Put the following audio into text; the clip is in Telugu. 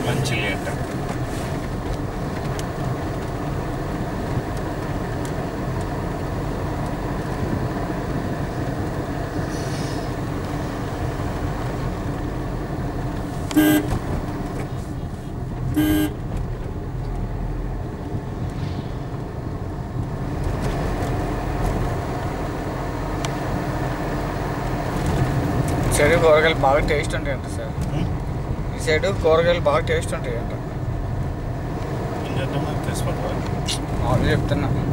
మంచి లేట సైడ్ కూరగాయలు బాగా టేస్ట్ ఉంటాయంట సార్. ఈ సైడ్ కూరగాయలు బాగా టేస్ట్ ఉంటాయంట. ఏం చేద్దాం తెలిసిపోతావా? చెప్తున్నా.